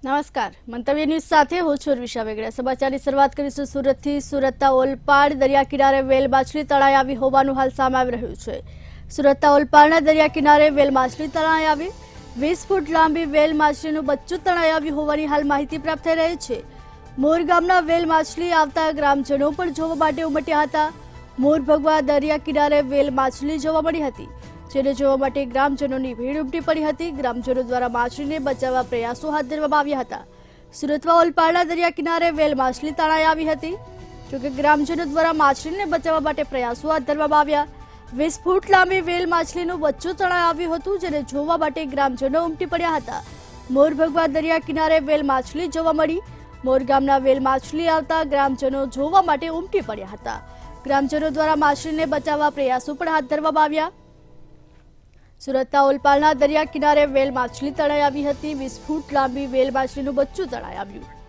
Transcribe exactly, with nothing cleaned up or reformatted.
નમસ્કાર, મંતવ્ય ન્યૂઝ સાથે હું છું વિશા વેગડા। સમાચારની શરૂઆત કરીશું સુરતથી। સુરતના ઓલપાડ દરિયા કિનારે વેલ માછલી તણાઈ આવી હોવાનું હાલ સામે આવી રહ્યું છે। સુરતના ઓલપાડના દરિયા કિનારે વેલ માછલી તણાઈ આવી વીસ ફૂટ લાંબી વેલ માછલીનું બચ્ચું તણાઈ આવ્યું હોવાની હાલ માહિતી પ્રાપ્ત થઈ રહી છે। મોર ગામના વેલ માછલી આવતા ગ્રામજનો પણ જોવા માટે ઉમટ્યા હતા। મોર ભગવા દરિયા કિનારે વેલ માછલી જોવા મળી હતી, જેને જોવા માટે ગ્રામજનોની ભીડ ઉમટી પડી હતી। ગ્રામજનો દ્વારા માછલીને બચાવવા પ્રયાસો હાથ ધરવામાં આવ્યા હતા। સુરતમાં ઓલપાડના દરિયા કિનારે વેલ માછલી તણાઈ આવી હતી, જોકે ગ્રામજનો દ્વારા માછલીને બચાવવા માટે પ્રયાસો હાથ ધરવામાં આવ્યા। વીસ ફૂટ લાંબી વેલ માછલીનું બચ્ચું તણાઈ આવ્યું હતું, જેને જોવા માટે ગ્રામજનો ઉમટી પડ્યા હતા। મોર ભગવા દરિયા કિનારે વેલ માછલી જોવા મળી। મોર ગામના વેલ માછલી આવતા ગ્રામજનો જોવા માટે ઉમટી પડ્યા હતા। ગ્રામજનો દ્વારા માછલીને બચાવવા પ્રયાસો પણ હાથ ધરવામાં આવ્યા। સુરતના ઓલપાડના દરિયા કિનારે વેલ માછલી તણાઈ આવી હતી। વીસ ફૂટ લાંબી વેલ માછલીનું બચ્ચું તણાઈ આવ્યું।